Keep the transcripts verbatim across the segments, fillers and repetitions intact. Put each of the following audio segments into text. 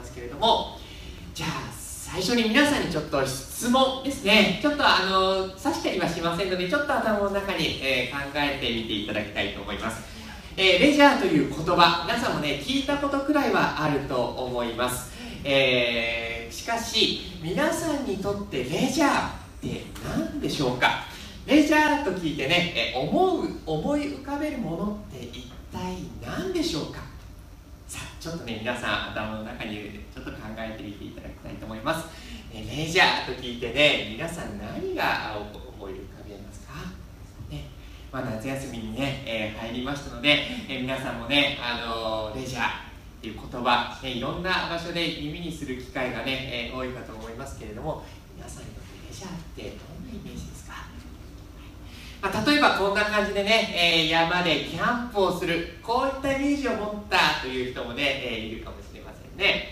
ますけれども、じゃあ最初に皆さんにちょっと質問ですね。ちょっとあの指したりはしませんので、ちょっと頭の中に、えー、考えてみていただきたいと思います。えー、レジャーという言葉、皆さんもね聞いたことくらいはあると思います。えー、しかし皆さんにとってレジャーって何でしょうか。レジャーと聞いてね、え思う思い浮かべるものって一体何でしょうか。さあちょっとね皆さん頭の中に入れてちょっと考えてみていただきたいと思います。えレジャーと聞いてね、皆さん何が思い浮かべますか、ね。まあ、夏休みにね、えー、入りましたので、えー、皆さんもね、あのー、レジャーっていう言葉、ね、いろんな場所で耳にする機会がね、えー、多いかと思いますけれども、皆さんにとってレジャーってどんなイメージですか。まあ、例えばこんな感じでね、えー、山でキャンプをする、こういったイメージを持ったという人もね、えー、いるかもしれませんね。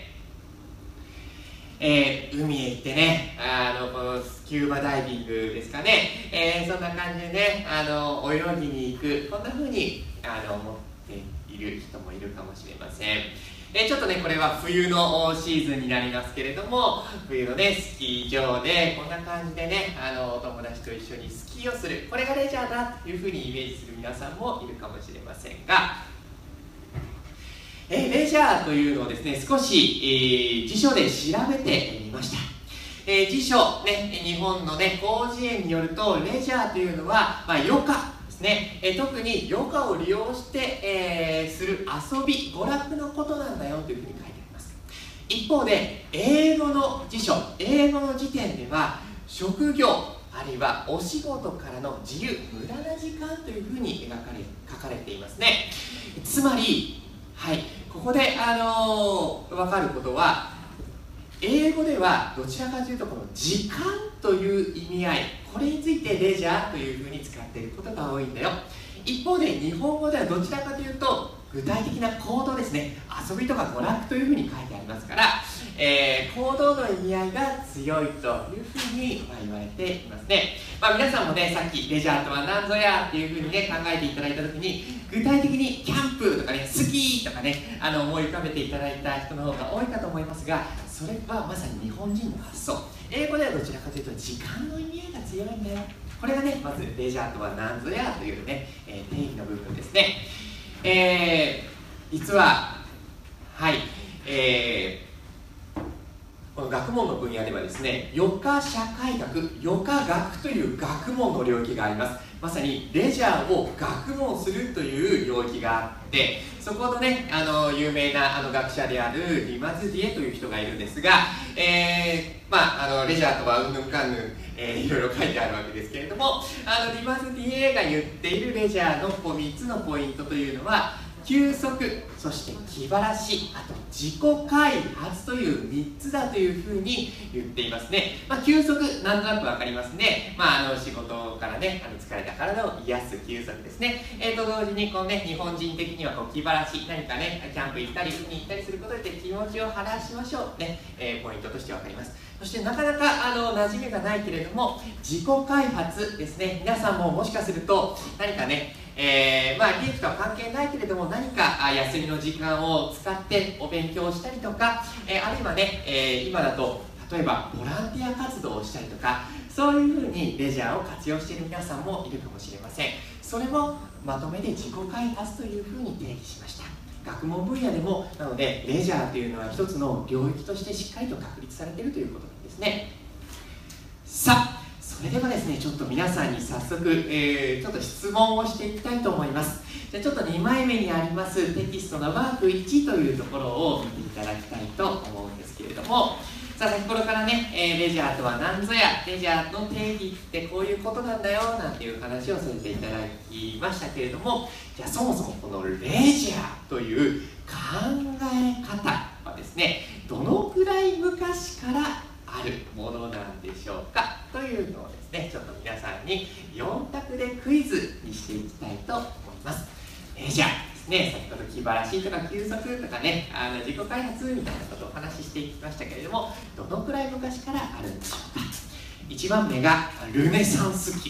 えー、海へ行ってね、あのこのスキューバダイビングですかね、えー、そんな感じでね、あの泳ぎに行く、こんな風にあの思っている人もいるかもしれません。えー、ちょっとねこれは冬のシーズンになりますけれども、冬のねスキー場でこんな感じでね、あのお友達と一緒にスキーをする、これがレジャーだという風にイメージする皆さんもいるかもしれませんが、えー、レジャーというのをですね少し、えー、辞書で調べてみました。えー、辞書、ね、日本のね広辞苑によると、レジャーというのは、まあ、余暇ですね、えー、特に余暇を利用して、えー、する遊び娯楽のことなんだよというふうに書いてあります。一方で英語の辞書、英語の辞典では職業あるいはお仕事からの自由無駄な時間というふうに描かれ書かれていますね。つまり、はい、ここで、あのー、分かることは、英語ではどちらかというとこの時間という意味合い、これについてレジャーというふうに使っていることが多いんだよ。一方で日本語ではどちらかというと具体的な行動ですね、遊びとか娯楽というふうに書いてありますから、えー、行動の意味合いが強いというふうに、まあ、言われていますね。まあ、皆さんもねさっきレジャーとは何ぞやっていうふうにね考えていただいたときに、具体的にキャンプとかねスキーとかねあの思い浮かべていただいた人の方が多いかと思いますが、それはまさに日本人の発想。英語ではどちらかというと時間の意味合いが強いんだよ。これがねまずレジャーとは何ぞやというね、えー、定義の部分ですね。えー、実ははい、えー、この学問の分野ではですね、余暇社会学、余暇学という学問の領域があります。まさにレジャーを学問するという領域があって、そこのねあの有名なあの学者であるリマズ・ディエという人がいるんですが、えー、まああのレジャーとはうんぬんかんぬん、えー、いろいろ書いてあるわけですけれども、あのリマズ・ディエが言っているレジャーのこうみっつのポイントというのは、休息、そして気晴らし、あと自己開発というみっつだというふうに言っていますね。まあ、休息なんとなく分かりますね。まあ、あの仕事からねあの疲れた体を癒す休息ですね。えー、と同時にこう、ね、日本人的にはこう気晴らし、何かねキャンプ行ったり海に行ったりすることで気持ちを晴らしましょうね、えー、ポイントとして分かります。そしてなかなかあの馴染みがないけれども、自己開発ですね。皆さんももしかすると何かね、えー、まあ利益とは関係ないけれども、何か休みの時間を使ってお勉強したりとか、えー、あるいはね、えー、今だと例えばボランティア活動をしたりとか、そういうふうにレジャーを活用している皆さんもいるかもしれません。それもまとめて自己開発というふうに定義しました。学問分野でもなので、レジャーというのは一つの領域としてしっかりと確立されているということなんですね。さあそれではですね、ちょっと皆さんに早速、えー、ちょっと質問をしていきたいと思います。じゃあちょっとにまいめにありますテキストのワークいちというところを見ていただきたいと思うんですけれども、さあ先ほどからね、えー、レジャーとは何ぞや、レジャーの定義ってこういうことなんだよなんていう話をさせていただきましたけれども、じゃあそもそもこのレジャーという考え方はですね、どのくらい昔からあるものなんでしょうかというのをですね、ちょっと皆さんによん択でクイズにしていきたいと思います。レジャーですね、先ほど気晴らしとか休息とかね、あの自己開発みたいなことをお話ししていきましたけれども、どのくらい昔からあるんでしょうか。いちばんめがルネサンス期です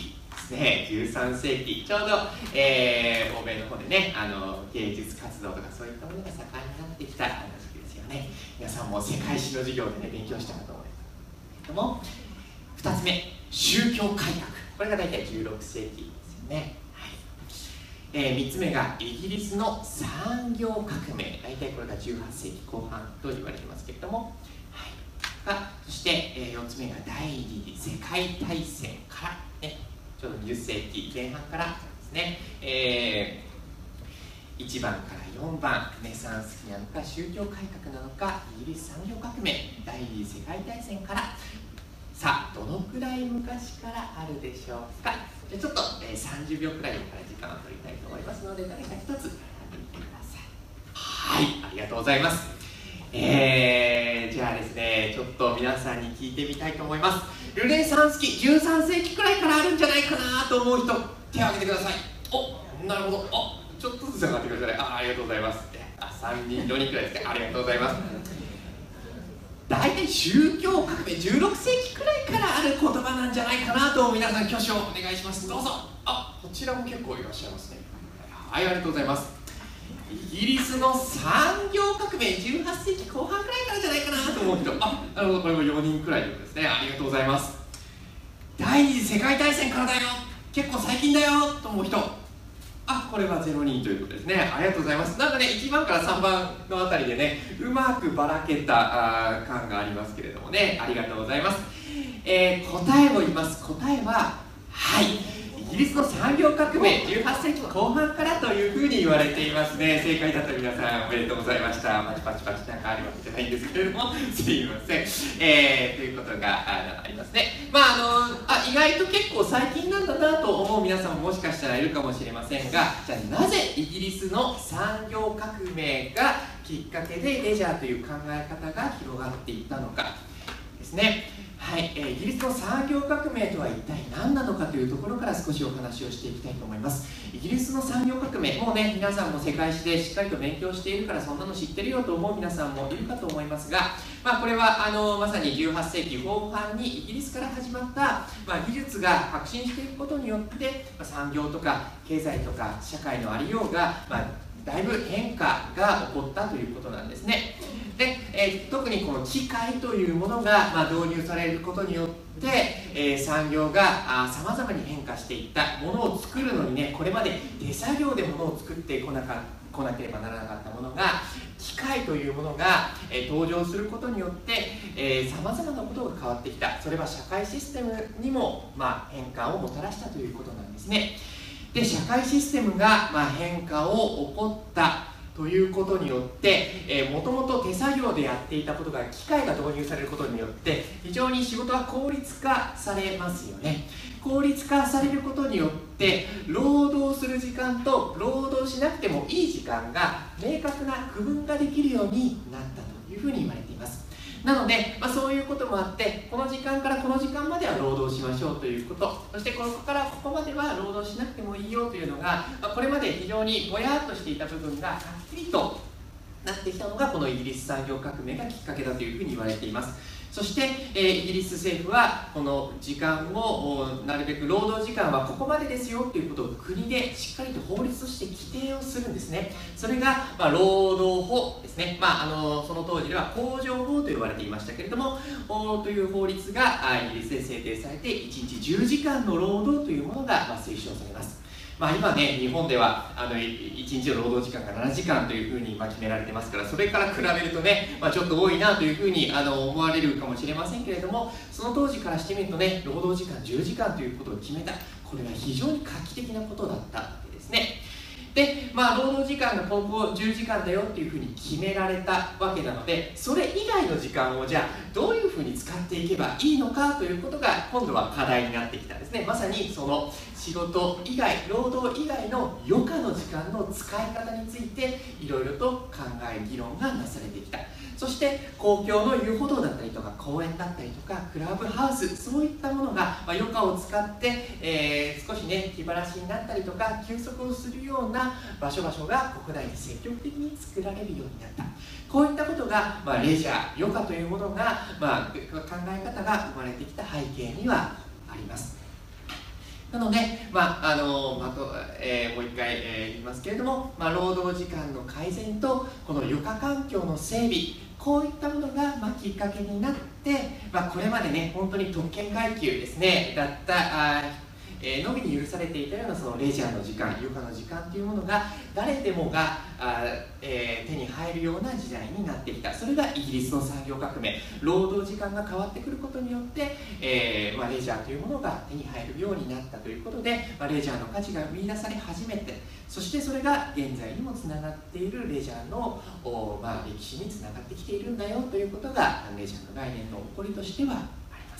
ですね、じゅうさんせいき、ちょうど、えー、欧米の方でね、あの芸術活動とかそういったものが盛んになってきた時期ですよね。皆さんも世界史の授業でね、勉強したかと思いますけども、ふたつめ、宗教改革。これが大体じゅうろくせいきですよね。はい。えー、みっつめがイギリスの産業革命。大体これがじゅうはっせいきこう半と言われてますけれども、そして、えー、よっつめが第二次世界大戦から、ね、ちょうどにじゅっせいきぜん半からですね、えー、いちばんからよんばん、ルネサンス期なのか宗教改革なのかイギリス産業革命、第二次世界大戦から、さあどのくらい昔からあるでしょうか。じゃあちょっと、えー、さんじゅうびょうくらいから時間を取りたいと思いますので、誰かひとつ見てください。はい、ありがとうございます。えー、じゃあですね、ちょっと皆さんに聞いてみたいと思います。ルネサンス期、じゅうさんせいきくらいからあるんじゃないかなと思う人、手を挙げてください。お、なるほど。あ、ちょっとずつ上がってください。あ、ありがとうございます。あ、さんにん、よにんくらいですね。ありがとうございます。大体宗教革命、じゅうろくせいきくらいからある言葉なんじゃないかなと、皆さん挙手をお願いします。どうぞ。あ、こちらも結構いらっしゃいますね。はい、ありがとうございます。イギリスの産業革命、じゅうはっせいきこう半くらいからじゃないかなと思う人、あ、なるほど、これもよにんくらいということですね。ありがとうございます。第二次世界大戦からだよ、結構最近だよと思う人、あ、これはゼロにんということですね。ありがとうございます。なんかね、いちばんからさんばんのあたりでね、うまくばらけたあ感がありますけれどもね、ありがとうございます。えー、答えを言います。答えは、はい、イギリスの産業革命、じゅうはっせいきこう半からというふうに言われていますね。正解だった皆さんおめでとうございました。パチパチパチなんかあるわけじゃないんですけれども、すいません。えー、ということが あ, ありますね。まああのあ意外と結構最近なんだなと思う皆さんももしかしたらいるかもしれませんが、じゃあなぜイギリスの産業革命がきっかけでレジャーという考え方が広がっていったのかですね。はい、えー、イギリスの産業革命とは一体何なのかというところから少しお話をしていきたいと思います。イギリスの産業革命、もうね、皆さんも世界史でしっかりと勉強しているからそんなの知ってるよと思う皆さんもいるかと思いますが、まあ、これはあのまさにじゅうはっせいき後半にイギリスから始まった、まあ、技術が革新していくことによって、まあ、産業とか経済とか社会のありようが、まあ、だいぶ変化が起こったということなんですね。で、えー、特にこの機械というものが、まあ、導入されることによって、えー、産業がさまざまに変化していった。ものを作るのにね、これまで手作業でものを作ってこなか来なければならなかったものが、機械というものが、えー、登場することによってさまざまなことが変わってきた。それは社会システムにも、まあ、変化をもたらしたということなんですね。で、社会システムが、まあ、変化を起こったということによって、えー、もともと手作業でやっていたことが機械が導入されることによって非常に仕事が効率化されますよね。効率化されることによって労働する時間と労働しなくてもいい時間が明確な区分ができるようになったというふうに言われています。なので、まあ、そういうこともあって、この時間からこの時間までは労働しましょうということ、そしてここからここまでは労働しなくてもいいよというのが、まあ、これまで非常にぼやっとしていた部分がはっきりとなってきたのがこのイギリス産業革命がきっかけだというふうに言われています。そして、えー、イギリス政府はこの時間をなるべく労働時間はここまでですよということを国でしっかりと法律として規定をするんですね。それが、まあ、労働法ですね。まあ、あのその当時では工場法と呼ばれていましたけれども、という法律がイギリスで制定されていちにちじゅうじかんの労働というものが、まあ、推奨されます。まあ、今ね、日本ではあのいちにちの労働時間がななじかんというふうにまあ決められてますから、それから比べるとね、まあ、ちょっと多いなというふうにあの思われるかもしれませんけれども、その当時からしてみるとね、労働時間じゅうじかんということを決めた、これは非常に画期的なことだったわけですね。で、まあ、労働時間が今後じゅうじかんだよっていうふうに決められたわけなので、それ以外の時間をじゃあどういうふうに使っていけばいいのかということが今度は課題になってきたんですね。まさにその仕事以外、労働以外の余暇の時間の使い方についていろいろと考え、議論がなされてきた。そして公共の遊歩道だったりとか公園だったりとかクラブハウス、そういったものが、まあ、余暇を使って、えー、少しね気晴らしになったりとか休息をするような場所場所が国内で積極的に作られるようになった。こういったことが、まあ、レジャー、余暇というものが、まあ、考え方が生まれてきた背景にはあります。 なので、まああのまとえー、もう一回、えー、言いますけれども、まあ、労働時間の改善とこの余暇環境の整備、こういったものが、まあ、きっかけになって、まあ、これまでね本当に特権階級ですねだったあえー、のみに許されていたようなそのレジャーの時間、余暇の時間というものが誰でもがあ、えー、手に入るような時代になってきた。それがイギリスの産業革命、労働時間が変わってくることによって、えーまあ、レジャーというものが手に入るようになったということで、まあ、レジャーの価値が見出され始めて、そしてそれが現在にもつながっているレジャーの、まあ、歴史につながってきているんだよということがレジャーの概念の起こりとしては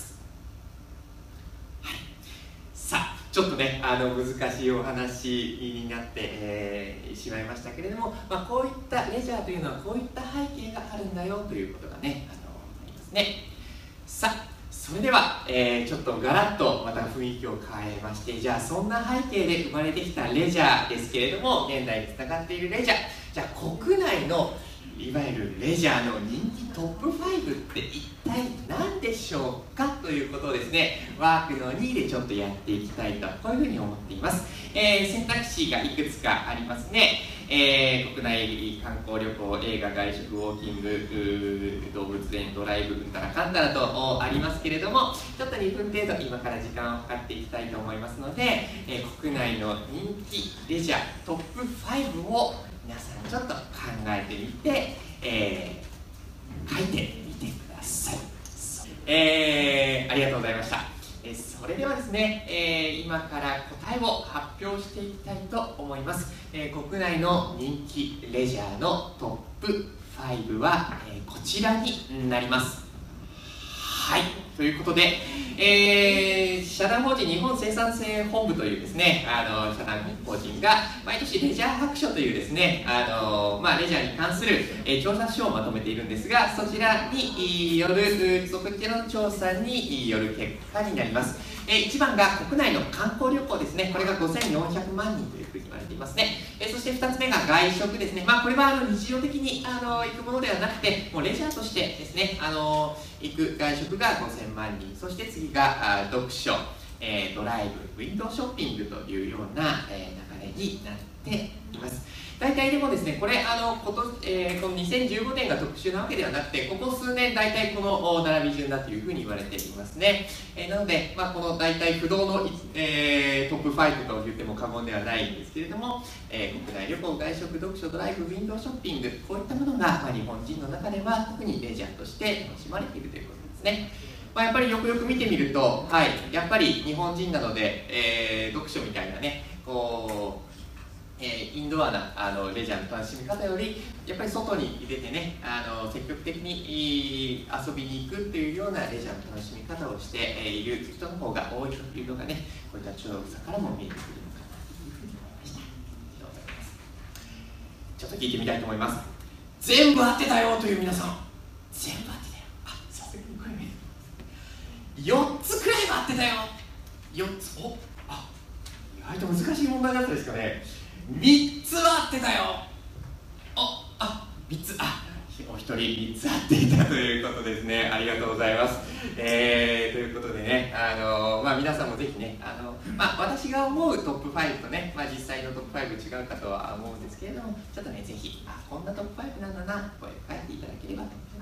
さあ、ちょっとねあの難しいお話になって、えー、しまいましたけれども、まあ、こういったレジャーというのはこういった背景があるんだよということがねあのありますね。さあ、それでは、えー、ちょっとガラッとまた雰囲気を変えまして、じゃあそんな背景で生まれてきたレジャーですけれども、現代につながっているレジャー、じゃあ国内のいわゆるレジャーの人気トップファイブって一体何でしょうかということをですね、ワークのにでちょっとやっていきたいと、こういうふうに思っています。えー、選択肢がいくつかありますね。えー、国内観光旅行、映画、外食、ウォーキング、動物園、ドライブ、うんたらかんたらとありますけれども、ちょっとにふん程度今から時間をかかっていきたいと思いますので、えー、国内の人気レジャートップファイブを皆さんちょっと考えてみて、えー、書いてみてください。えー、ありがとうございました。えー、それではですね、えー、今から答えを発表していきたいと思います。えー、国内の人気レジャーのトップファイブは、えー、こちらになります。はい、ということで、えー、社団法人日本生産性本部というですね、あの社団法人が毎年レジャー白書というですね、あのまあ、レジャーに関する、えー、調査書をまとめているんですが、そちらによるそこちらの調査による結果になります。えー、いちばんが国内の観光旅行ですね。これがごせんよんひゃくまんにんというふうに言われていますね。えー、そしてふたつめが外食ですね。まあ、これはあの日常的にあの行くものではなくて、もうレジャーとしてですね、あの行く外食がごせんまんにん、そして次があ読書、えー、ドライブ、ウィンドウショッピングというような、えー、流れになっています。大体でもですね、これあのこと、えー、このにせんじゅうごねんが特殊なわけではなくて、ここ数年大体この並び順だというふうに言われていますね。えー、なので、まあ、この大体不動の、えー、トップファイブと言っても過言ではないんですけれども、えー、国内旅行、外食、読書、ドライブ、ウィンドウショッピング、こういったものが、まあ、日本人の中では特にレジャーとして楽しまれているということですね。まあ、やっぱりよくよく見てみると、はい、やっぱり日本人なので、えー、読書みたいなね、こうえー、インドアなあのレジャーの楽しみ方よりやっぱり外に出てね、あの積極的に遊びに行くっていうようなレジャーの楽しみ方をしている人の方が多いというのがね、こういった調査からも見えてくるのかなというふうに思いました。ちょっと聞いてみたいと思います。全部合ってたよという皆さん、全部合ってたよ。あ、さすがにこれね、よっつくらいは合ってたよ。よっつ、お、あ、意外と難しい問題だったですかね。みっつは合ってたよ。お、あ、みっつ、あ、お一人みっつ合っていたということですね。ありがとうございます。えー、ということでね、あのまあ、皆さんもぜひね、あのまあ、私が思うトップファイブとね、まあ、実際のトップファイブ違うかとは思うんですけれども、ちょっとね、ぜひ、あ、こんなトップファイブなんだな、これ書いていただければと思います。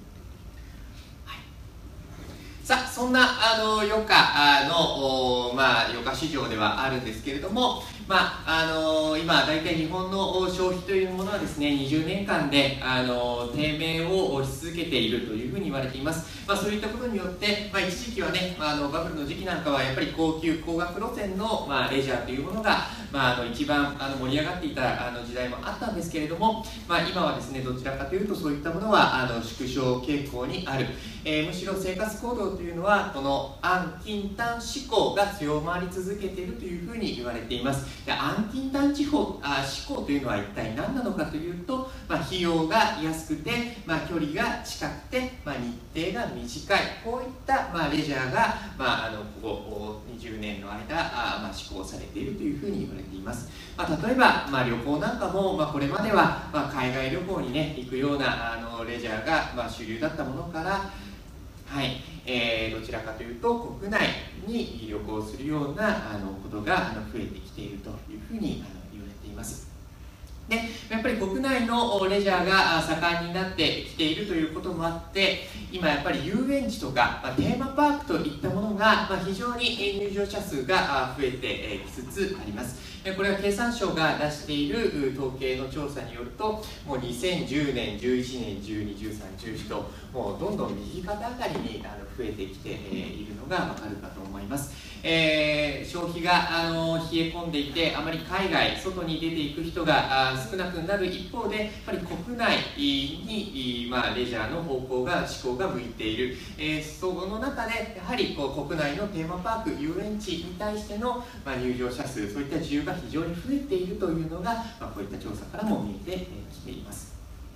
さあ、そんなあの余暇の、まあ、余暇市場ではあるんですけれども、まあ、あの今大体日本の消費というものはですね、にじゅうねんかんであの低迷をし続けているというふうに言われています。まあ、そういったことによって、まあ、一時期はね、まあ、あのバブルの時期なんかはやっぱり高級高額路線の、まあ、レジャーというものが、まあ、あの一番あの盛り上がっていたあの時代もあったんですけれども、まあ、今はですね、どちらかというとそういったものはあの縮小傾向にある。えー、むしろ生活行動というのはこの安近短志向が強まり続けているというふうに言われています。で、安近短志向あ志向というのは一体何なのかというと、まあ、費用が安くて、まあ、距離が近くて、まあ、日程が短い、こういった、まあ、レジャーが、まあ、あのここにじゅうねんの間あ、まあ、施行されているというふうに言われています。まあ、例えば、まあ、旅行なんかも、まあ、これまでは、まあ、海外旅行に、ね、行くようなあのレジャーが、まあ、主流だったものから、 はい、えー、どちらかというと国内に旅行するようなあのことがあの増えてきているというふうにあの言われています。でやっぱり国内のレジャーが盛んになってきているということもあって、今やっぱり遊園地とか、まあ、テーマパークといったものが、まあ、非常に入場者数が増えてきつつあります。これは経産省が出している統計の調査によると、もうにせんじゅうねん、じゅういちねん、じゅうに、じゅうさん、じゅうよんともうどんどん右肩上がりにあの増えてきているのがわかるかと思います。えー、消費があの冷え込んでいて、あまり海外、外に出ていく人が少なくなる一方で、やっぱり国内に、まあ、レジャーの方向が思考が向いている、えー、その中でやはりこう国内のテーマパーク、遊園地に対しての、まあ、入場者数、そういった需要が非常に増えているというのが、まあ、こういった調査からも見えてきています。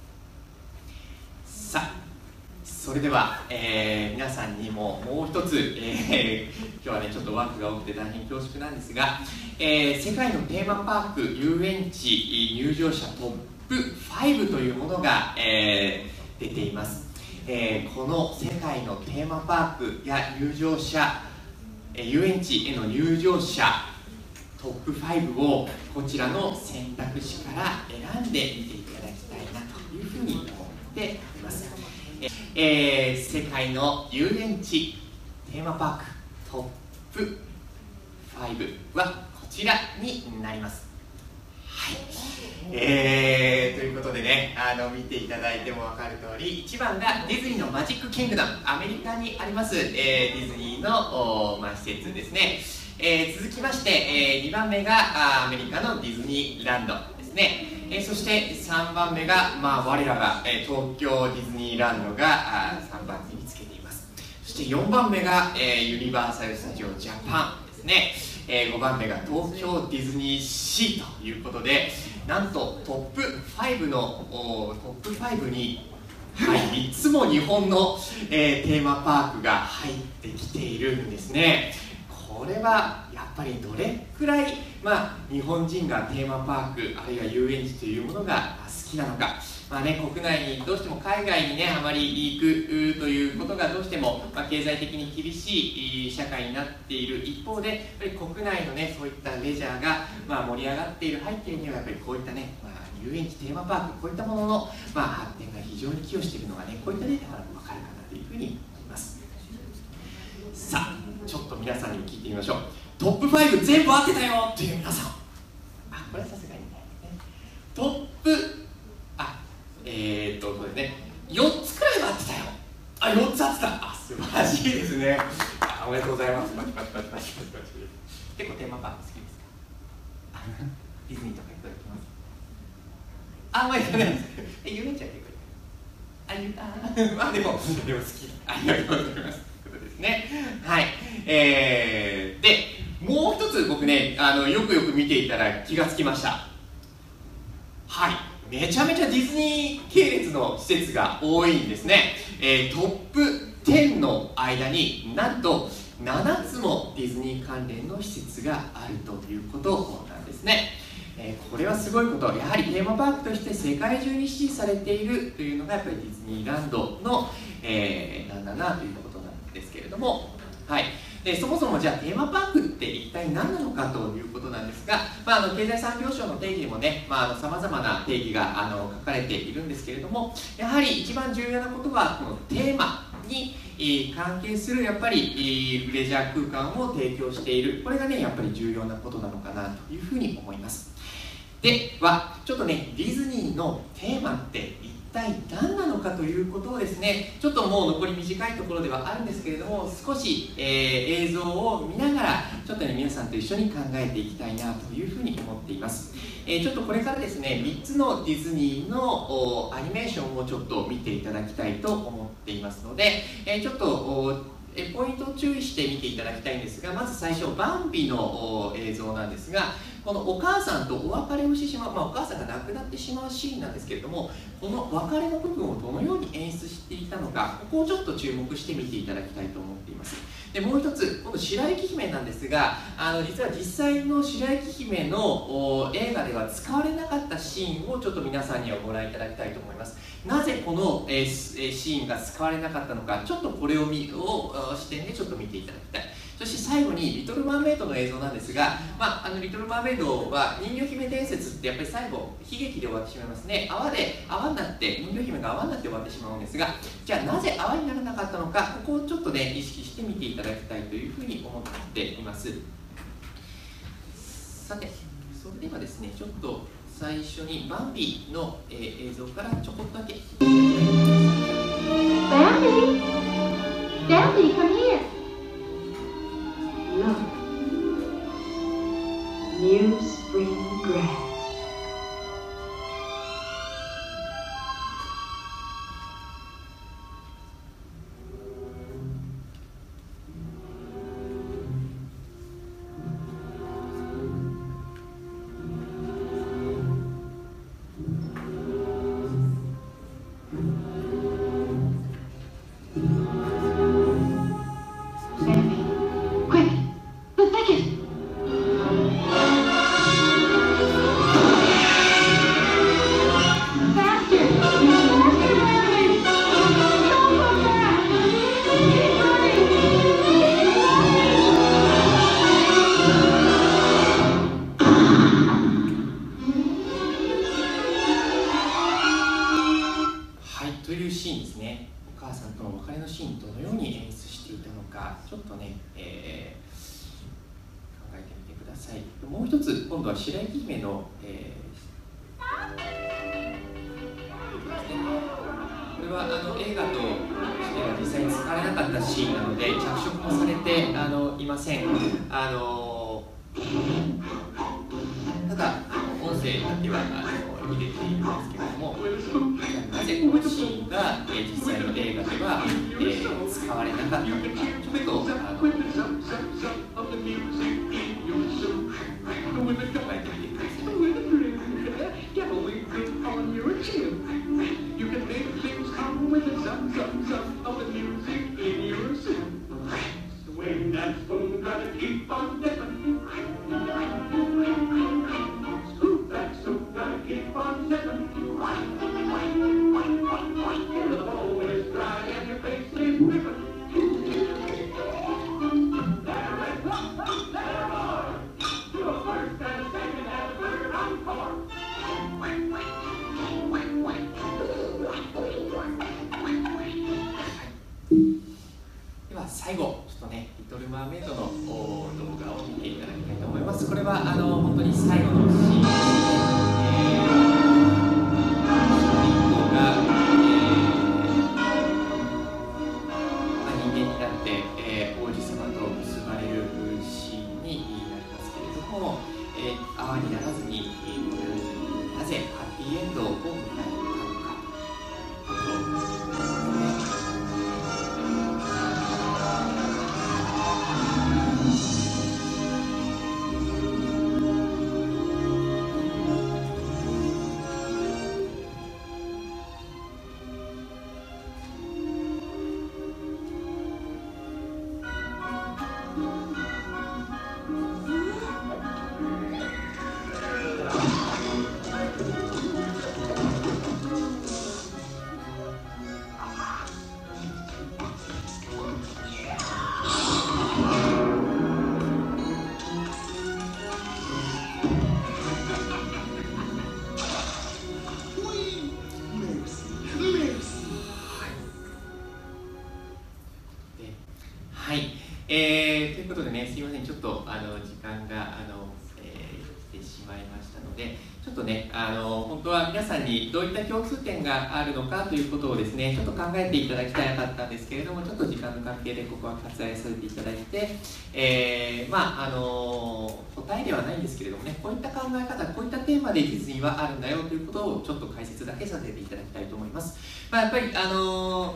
さあ、それでは、えー、皆さんにももう一つ、えー、今日はねちょっとワークが多くて大変恐縮なんですが、えー、世界のテーマパーク、遊園地入場者トップファイブというものが、えー、出ています。えー、この世界のテーマパークや入場者、えー、遊園地への入場者トップファイブをこちらの選択肢から選んでみていただきたいなというふうに思っています。えー、世界の遊園地テーマパークトップファイブはこちらになります。はい、えー、ということでね、あの見ていただいても分かる通り、いちばんがディズニーのマジックキングダム、アメリカにあります、えー、ディズニーの、まあ、施設ですね。えー、続きまして、えー、にばんめがアメリカのディズニーランドですね。えー、そしてさんばんめが、まあ、我らが、えー、東京ディズニーランドがあさんばんめにつけています。そしてよんばんめが、えー、ユニバーサル・スタジオ・ジャパンですね。えー、ごばんめが東京ディズニーシーということで、なんとトップファイブのトップファイブに、はい、みっつも日本の、えー、テーマパークが入ってきているんですね。これはやっぱりどれくらい、まあ、日本人がテーマパークあるいは遊園地というものが好きなのか、まあね、国内にどうしても海外にねあまり行くということがどうしても、まあ、経済的に厳しい社会になっている一方で、やっぱり国内のねそういったレジャーが、まあ、盛り上がっている背景にはやっぱりこういったね、まあ、遊園地テーマパークこういったものの、まあ、発展が非常に寄与しているのがねこういったデータからも分かるかなというふうに思います。さあちょっと皆さんにも聞いてみましょう。トップファイブ全部合ってたよっていう皆さん、あ、これはさすがにね。トップあえー、っとそうですねよっつくらいは合ってたよ。あ、よっつ合ってた。あ、素晴らしいですね。あ、おめでとうございます。パチパチパチパチパチパチ。結構テーマパーク好きですか？ディズニーとか行くときます。あんまりじゃないです。え、遊園地は結構行く。あ、あ、あ、でもでも好き。ありがとうございます。ですね。はい、えー、でもう一つ僕ねあのよくよく見ていたら気がつきました。はい、めちゃめちゃディズニー系列の施設が多いんですね。えー、トップじゅうの間になんとななつもディズニー関連の施設があるということなんですね。えー、これはすごいこと。やはりテーマパークとして世界中に支持されているというのがやっぱりディズニーランドの、えー、なんだなということなんですけれども、はい、でそもそもじゃあテーマパークって一体何なのかということなんですが、まあ、あの経済産業省の定義にもねさまざまな定義があの書かれているんですけれども、やはり一番重要なことはこのテーマに関係するやっぱりレジャー空間を提供している、これがねやっぱり重要なことなのかなというふうに思います。ではちょっとねディズニーのテーマって一体何なのかということをですね、ちょっともう残り短いところではあるんですけれども、少し、えー、映像を見ながらちょっとね皆さんと一緒に考えていきたいなというふうに思っています。えー、ちょっとこれからですねみっつのディズニーのアニメーションをちょっと見ていただきたいと思っていますので、えー、ちょっとポイントを注意して見ていただきたいんですが、まず最初バンビの映像なんですが、 このお母さんとお別れをしてしまう、まあ、お母さんが亡くなってしまうシーンなんですけれども、この別れの部分をどのように演出していたのか、ここをちょっと注目して見ていただきたいと思っています。でもう一つ、この白雪姫なんですが、あの実は実際の白雪姫の映画では使われなかったシーンをちょっと皆さんにはご覧いただきたいと思います。なぜこの、えー、シーンが使われなかったのか、ちょっとこれを見を視点でちょっと見ていただきたい。そして最後にリトル・マーメイドの映像なんですが、まあ、あのリトル・マーメイドは人魚姫伝説ってやっぱり最後悲劇で終わってしまいますね。泡で泡になって人魚姫が泡になって終わってしまうんですが、じゃあなぜ泡にならなかったのか、ここをちょっとね意識して見ていただきたいというふうに思っています。さて、それではですね、ちょっと最初にバンビの、えー、映像からちょこっとだけ。バンビー、バンビー、come here. Look, new spring grass.もう一つ、今度は白雪姫の、えー、これはあの映画としては実際に使われなかったシーンなので着色もされてあのいません。あのただ音声だけはあの入れているんですけれども、なぜこのシーンが、えー、実際の映画では、えー、使われなかったのか、ちょっとあの考えてみてください。最後、ちょっとね、リトル・マーメイドの動画を見ていただきたいと思います。これはあの本当に最後のシーンですね。えー、主人公が、えーまあ、人間になって、えー、王子様と結ばれるシーンになりますけれども、えー、泡にならずに、このようになぜハッピーエンドを迎えたのか。えー、ということでね、すいません、ちょっとあの時間があの、えー、来てしまいましたので、ちょっとね、あの本当は皆さんにどういった共通点があるのかということをですね、ちょっと考えていただきたかったんですけれども、ちょっと時間の関係でここは割愛させていただいて、えー、まああの答えではないんですけれどもね、こういった考え方、こういったテーマでディズニーはあるんだよということをちょっと解説だけさせていただきたいと思います。まあ、やっぱりあの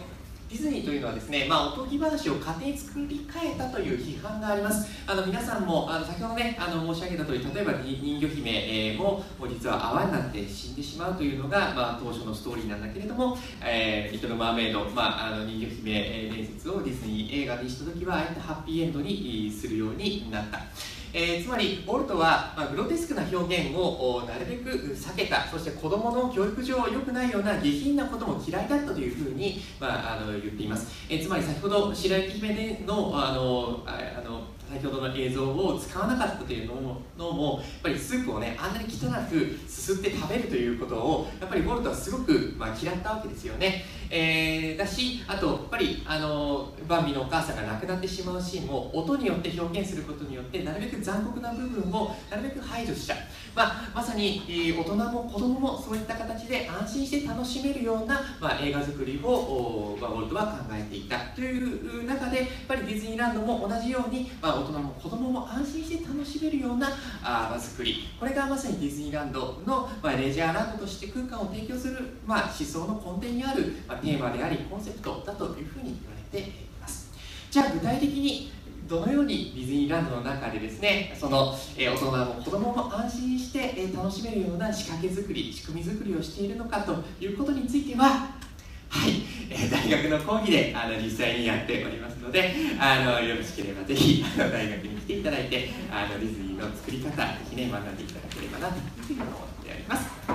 ディズニーというのはですね、まあ、おとぎ話を勝手に作り変えたという批判があります。あの皆さんもあの先ほどねあの申し上げた通り、例えば人魚姫、えー、ももう実は泡になって死んでしまうというのが、まあ、当初のストーリーなんだけれども、えー、リトル・マーメイド、まあ、あの人魚姫、えー、伝説をディズニー映画にした時はあえてハッピーエンドにするようになった。えー、つまりウォルトは、まあ、グロテスクな表現をなるべく避けた、そして子どもの教育上良くないような下品なことも嫌いだったというふうに、まあ、あの言っています。えー、つまり先ほど白雪姫のあのあの先ほどの映像を使わなかったというのものもやっぱりスープをねあんなに汚くすすって食べるということをやっぱりウォルトはすごく、まあ、嫌ったわけですよね。えー、だし、あとやっぱりあのバンビのお母さんが亡くなってしまうシーンを音によって表現することによってなるべく残酷な部分をなるべく排除した、まあ、まさに、えー、大人も子供もそういった形で安心して楽しめるような、まあ、映画作りを、まあ、ウォルトは考えていたという中でやっぱりディズニーランドも同じように、まあ、大人も子供も安心して楽しめるようなあ、まあ、作り、これがまさにディズニーランドの、まあ、レジャーランドとして空間を提供する、まあ、思想の根底にある、まあ、テーマでありコンセプトだというふうに言われています。じゃあ具体的にどのようにディズニーランドの中でですね、その、えー、大人も子供も安心して、えー、楽しめるような仕掛け作り、仕組み作りをしているのかということについては、はい、えー、大学の講義であの実際にやっておりますので、あのよろしければぜひあの大学に来ていただいて、あのディズニーの作り方、ぜひね学んでいただければなというふうに思っております。はい、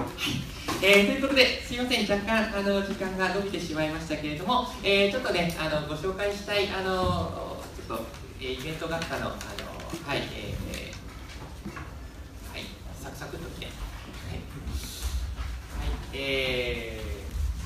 えー、ということで、すいません、若干あの時間が伸びてしまいましたけれども、えー、ちょっとねあのご紹介したいあのちょっと、えー、イベント学科のあのはい、えー、はい、サクサクっと来て、はい、はい、えー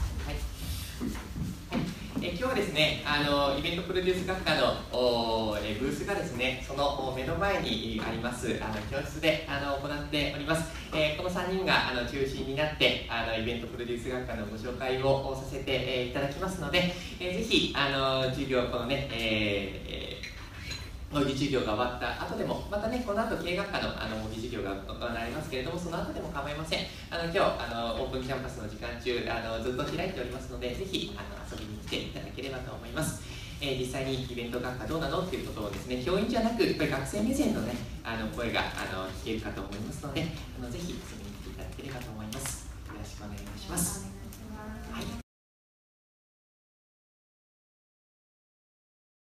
え今日はですね、あのイベントプロデュース学科のえブースがですね、その目の前にありますあの教室であの行っております。えー、このさんにんがあの中心になってあのイベントプロデュース学科のご紹介をさせて、えー、いただきますので、えー、ぜひあの授業このね、えー模擬授業が終わった後でも、またね、この後経営学科のあの模擬授業が行われますけれども、その後でも構いません。あの今日あのオープンキャンパスの時間中あのずっと開いておりますので、ぜひあの遊びに来ていただければと思います。えー、実際にイベント学科どうなのっていうことをですね、教員じゃなくやっぱり学生目線のねあの声があの聞けるかと思いますので、あのぜひ遊びに来ていただければと思います。よろしくお願いします。